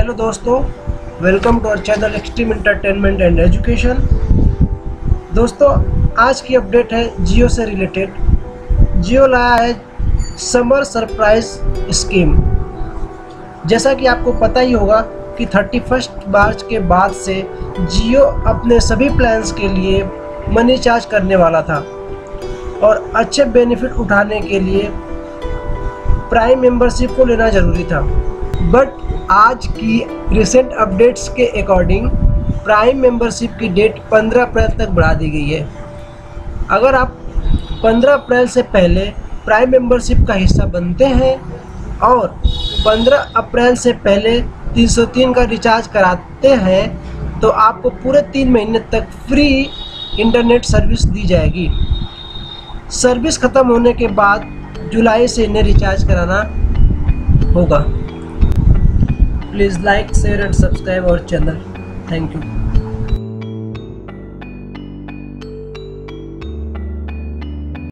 Hello दोस्तों, welcome to our channel extreme entertainment and education. दोस्तों, आज की अपडेट है जियो से रिलेटेड। जियो लाया है समर सरप्राइज स्कीम। जैसा कि आपको पता ही होगा कि 31 मार्च के बाद से जियो अपने सभी प्लान्स के लिए मनी चार्ज करने वाला था और अच्छे बेनिफिट उठाने के लिए प्राइम मेंबरशिप को लेना ज़रूरी था। बट आज की रिसेंट अपडेट्स के अकॉर्डिंग प्राइम मेंबरशिप की डेट 15 अप्रैल तक बढ़ा दी गई है। अगर आप 15 अप्रैल से पहले प्राइम मेंबरशिप का हिस्सा बनते हैं और 15 अप्रैल से पहले 303 का रिचार्ज कराते हैं तो आपको पूरे 3 महीने तक फ्री इंटरनेट सर्विस दी जाएगी। सर्विस ख़त्म होने के बाद जुलाई से इन्हें रिचार्ज कराना होगा। Please like, share and subscribe our channel. Thank you.